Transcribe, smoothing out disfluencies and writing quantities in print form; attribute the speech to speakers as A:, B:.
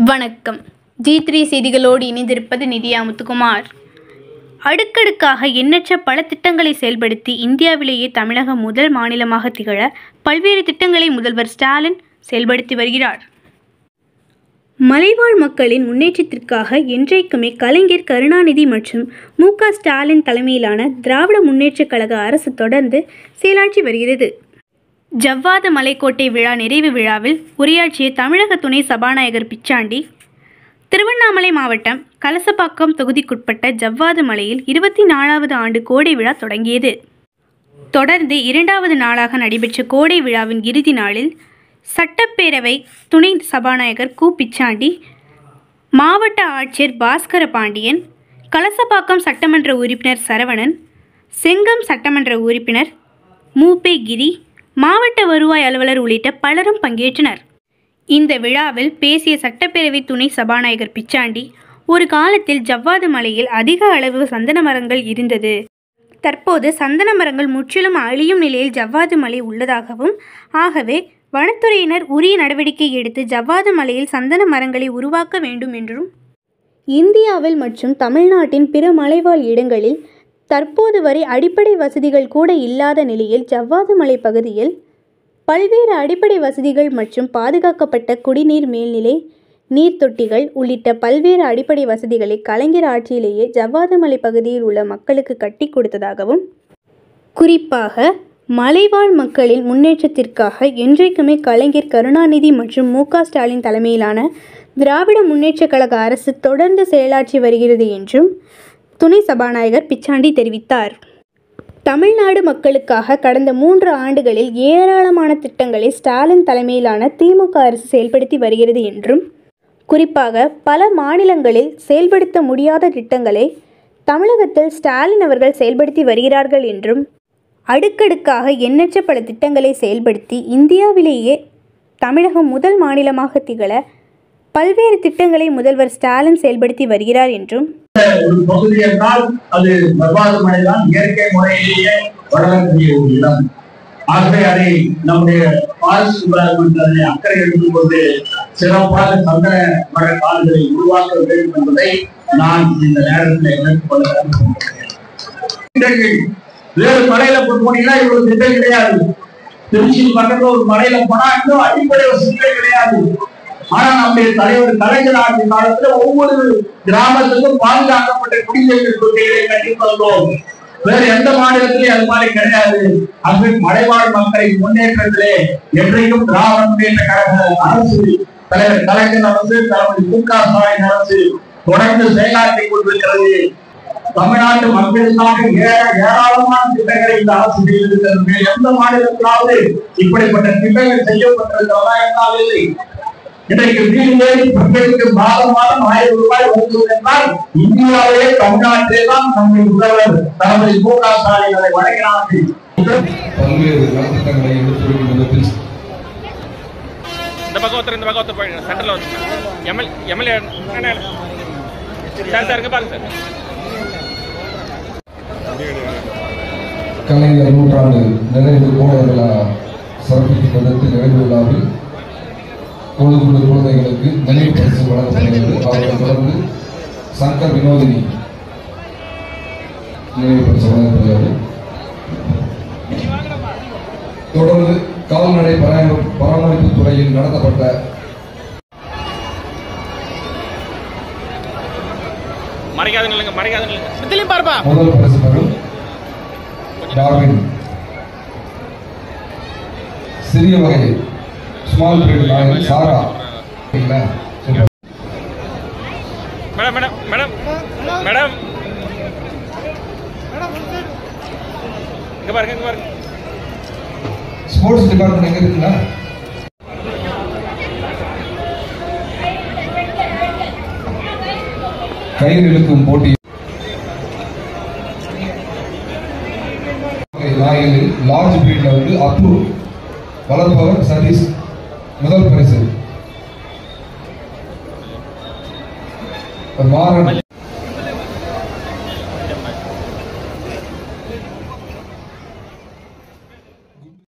A: வணக்கம். G3 செய்திகளோடு இணைந்திருப்பது நிதியா முத்துக்குமார். அடுக்கடுக்காக எண்ணற்ற பல திட்டங்களை செயல்படுத்தி இந்தியாவிலேயே தமிழகம் முதல் மாநிலமாக திகழ பல்வேறு திட்டங்களை முதல்வர் ஸ்டாலின் செயல்படுத்தி வருகிறார். மலைவாழ் மக்களின் முன்னேற்றத்திற்காக என்றைக்குமே கலைஞர் கருணாநிதி மற்றும் மு.க. ஸ்டாலின் தலைமையிலான திராவிட முன்னேற்றக் கழக அரசு தொடர்ந்து செயலாற்றி வருகிறது. ஜவ்வாது மலைக்கோட்டை விழா நிறைவு விழாவில் உரையாற்றிய தமிழக துணை சபாநாயகர் பிச்சாண்டி, திருவண்ணாமலை மாவட்டம் கலசப்பாக்கம் தொகுதிக்குட்பட்ட ஜவ்வாது மலையில் 24வது ஆண்டு கோடை விழா தொடங்கியது. தொடர்ந்து 2வது நாளாக நடைபெற்ற கோடை விழாவின் இறுதி நாளில் சட்டப்பேரவை துணை சபாநாயகர் கு. பிச்சாண்டி, மாவட்ட ஆட்சியர் பாஸ்கர பாண்டியன், கலசப்பாக்கம் சட்டமன்ற உறுப்பினர் சரவணன், செங்கம் சட்டமன்ற உறுப்பினர் மு.பே. கிரி, மாவட்ட வருவாய் அலுவலர் உள்ளிட்ட பலரும் பங்கேற்றனர். இந்த விழாவில் பேசிய சட்டப்பேரவை துணை சபாநாயகர் பிச்சாண்டி, ஒரு காலத்தில் ஜவ்வாது மலையில் அதிக அளவு சந்தன மரங்கள் இருந்தது. தற்போது சந்தன மரங்கள் முற்றிலும் அழியும் நிலையில் ஜவ்வாது மலை உள்ளதாகவும், ஆகவே வனத்துறையினர் உரிய நடவடிக்கை எடுத்து ஜவ்வாது மலையில் சந்தன மரங்களை உருவாக்க வேண்டும் என்றும், இந்தியாவில் மற்றும் தமிழ்நாட்டின் பிற மலைவாழ் இடங்களில் தற்போது வரை அடிப்படை வசதிகள் கூட இல்லாத நிலையில் ஜவ்வாது மலை பகுதியில் பல்வேறு அடிப்படை வசதிகள் மற்றும் பாதுகாக்கப்பட்ட குடிநீர் மேல்நிலை நீர் தொட்டிகள் உள்ளிட்ட பல்வேறு அடிப்படை வசதிகளை கலைஞர் ஆட்சியிலேயே ஜவ்வாது மலை பகுதியில் உள்ள மக்களுக்கு கட்டி கொடுத்ததாகவும், குறிப்பாக மலைவாழ் மக்களின் முன்னேற்றத்திற்காக என்றைக்குமே கலைஞர் கருணாநிதி மற்றும் மு.க. ஸ்டாலின் தலைமையிலான திராவிட முன்னேற்றக் கழக அரசு தொடர்ந்து செயலாற்றி வருகிறது என்றும் துணை சபாநாயகர் பிச்சாண்டி தெரிவித்தார். தமிழ்நாடு மக்களுக்காக கடந்த 3 ஆண்டுகளில் ஏராளமான திட்டங்களை ஸ்டாலின் தலைமையிலான திமுக அரசு செயல்படுத்தி வருகிறது என்றும், குறிப்பாக பல மாநிலங்களில் செயல்படுத்த முடியாத திட்டங்களை தமிழகத்தில் ஸ்டாலின் அவர்கள் செயல்படுத்தி வருகிறார்கள் என்றும், அடுக்கடுக்காக எண்ணற்ற பல திட்டங்களை செயல்படுத்தி இந்தியாவிலேயே தமிழகம் முதல் மாநிலமாக திகழ பல்வேறு திட்டங்களை முதல்வர் ஸ்டாலின் செயல்படுத்தி வருகிறார் என்றும்,
B: ஒரு பகுதி என்றால் அது ஜவ்வாது மலைதான். இயற்கை முறையிலேயே வளரக்கூடிய ஒரு இடம். ஆகவே அதை நம்முடைய ஃபாரஸ்ட் டிபார்ட்மெண்ட் அதனை அக்கறை எடுத்துக்கொண்டு சிறப்பாக சந்தன மர காடுகளை உருவாக்க வேண்டும் என்பதை நான் இந்த நேரத்தில் எடுத்துக்கொள்ள வேண்டும். வேறு மலையில போனீங்கன்னா இவ்வளவு திட்டம் கிடையாது. திருச்சி பக்கத்துல ஒரு மலையில போனா இன்னும் அடிப்படை வசதிகளே கிடையாது. ஆனா நம்முடைய தலைவர் கலைஞர் ஆட்சி காலத்துல ஒவ்வொரு கிராமத்துக்கும் பாதுகாக்கப்பட்ட குடிநீர் தொட்டிகளை கட்டி தந்தோம். வேற எந்த மாநிலத்திலேயும் அது மாதிரி கிடையாது. அது மலைவாழ் மக்களின் முன்னேற்றத்திலே என்றைக்கும் திராவிட முன்னேற்ற கழக அரசு, தலைவர் கலைஞர் அரசு, தலைவர் மு.க. ஸ்டாலின் அரசு தொடர்ந்து செயலாற்றி கொண்டிருக்கிறது. தமிழ்நாட்டு மக்களுக்காக ஏராளமான திட்டங்களை இந்த அரசு செய்திருக்கிறது. எந்த மாநிலத்திலாவது இப்படிப்பட்ட திட்டங்கள் செய்யப்பட்டிருக்கிறதா என்றால் இல்லை. இன்றைக்கு வீடுகளில் பெண்களுக்கு மாதம் 1000 ரூபாய் ஒதுக்குவது என்றால் இந்தியாவிலே தமிழ்நாட்டிலே தான் நம்முடைய முதல்வர் தளபதி மு.க. ஸ்டாலின் அதை வழங்கினார்கள்.
C: பல்வேறு நலத்திட்டங்களை எடுத்துரைக்கும் விதத்தில்
D: இந்த பக்கம் போயிடுங்க. சென்டர்ல வந்து எம்எல்ஏ சார் பாருங்க சார்.
C: கலைஞர் நூற்றாண்டு நிறைவு கோடை விழா சிறப்பிக்கும் விதத்தில் நிறைவு விழாவில் பொழுதுபுள்ள குழந்தைகளுக்கு நினைவு பரிசு வழங்கப்படுகிறது. அவர்கள் தொடர்ந்து சங்கர் வினோதினி நினைவு பரிசு வழங்கப்படுகிறது. தொடர்ந்து கால்நடை பராமரிப்பு துறையில் நடத்தப்பட்ட முதல் பரிசு பெறும் டார்வின் சிறிய வகை ஸ்மால் பிரீட் நாய் சாரா.
D: மேடம் மேடம் மேடம் இங்க பாருங்க.
C: ஸ்போர்ட்ஸ் டிபார்ட்மெண்ட் எங்க இருக்குங்களா? கயிறு இழுக்கும் போட்டி நாய்களில் லார்ஜ் பிரீட்ல வந்து அப்ரூவ் வளர்ப்பவர் சதீஷ் முதல் பரிசு. மாறன்